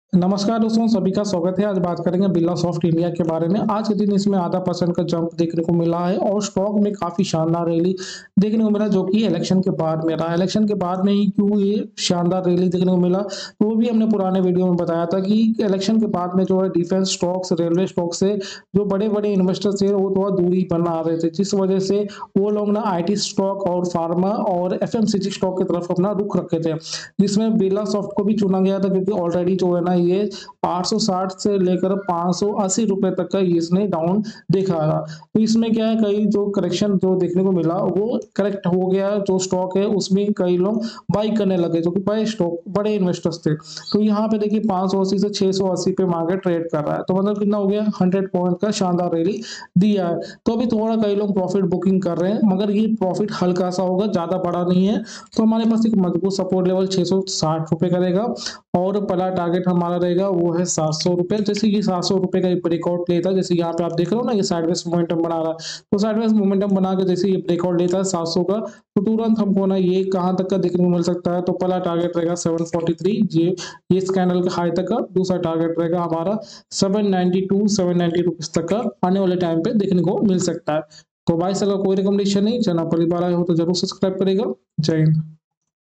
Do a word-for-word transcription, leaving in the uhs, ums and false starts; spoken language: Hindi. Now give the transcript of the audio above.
नमस्कार दोस्तों, सभी का स्वागत है। आज बात करेंगे बिरला सॉफ्ट इंडिया के बारे में। आज के दिन इसमें आधा परसेंट का जंप देखने को मिला है और स्टॉक में काफ़ी शानदार रैली देखने को मिला, जो कि इलेक्शन के बाद में रहा। इलेक्शन के बाद में ही क्यों ये शानदार रैली देखने को मिला, तो वो भी हमने पुराने वीडियो में बताया था कि इलेक्शन के बाद में जो है डिफेंस स्टॉक्स, रेलवे स्टॉक से जो बड़े-बड़े इन्वेस्टर्स थे, वो थोड़ा दूरी बना रहे थे, जिस वजह से वो लोग ना आईटी स्टॉक और फार्मा और एफएमसीजी स्टॉक की तरफ अपना रुख रखे थे, जिसमें बिरला सॉफ्ट को भी चुना गया था, क्योंकि ऑलरेडी जो है ना ये आठ सौ साठ से लेकर पाँच सौ अस्सी रुपए तक का इसने डाउन देखा था। तो इसमें क्या है, कई जो करेक्शन जो देखने को मिला वो करेक्ट हो गया। जो स्टॉक है उसमें कई लोग बाई करने लगे, जो कि बड़े स्टॉक बड़े इन्वेस्टर्स थे। तो यहाँ पे देखिए पाँच सौ अस्सी से छह सौ अस्सी पे मार्केट ट्रेड कर रहा है, तो मतलब कितना हो गया, सौ पॉइंट का शानदार रैली दिया है। तो अभी थोड़ा कई लोग प्रॉफिट बुकिंग कर रहे हैं, मगर ये प्रॉफिट हल्का सा होगा, ज्यादा बड़ा नहीं है। तो हमारे पास एक मजबूत सपोर्ट लेवल छह सौ साठ रुपए करेगा और पहला टारगेट हमारा रहेगा वो है सात सौ रुपए। जैसे ये सात सौ रुपए का एक ब्रेकआउट लेता है, जैसे यहाँ पे आप देख रहे हो ना, ये साइडवेज मोमेंटम बना रहा है। तो साइडवेज मोमेंटम बना के जैसे ये ब्रेकआउट लेता है सात सौ का, तो तुरंत हमको ना ये कहाँ तक का देखने को मिल सकता है। तो पहला टारगेट रहेगा सात सौ तैंतालीस, ये ये इस कैंडल के हाई तक का। दूसरा टारगेट रहेगा हमारा सात सौ बानवे, सात सौ नब्बे रुपीस तक का आने वाले टाइम पे देखने को मिल सकता है। तो भाई साहब कोई रिकमेंडेशन नहीं, चैनल पहली बार आए हो तो जरूर सब्सक्राइब करेगा। जय हिंद।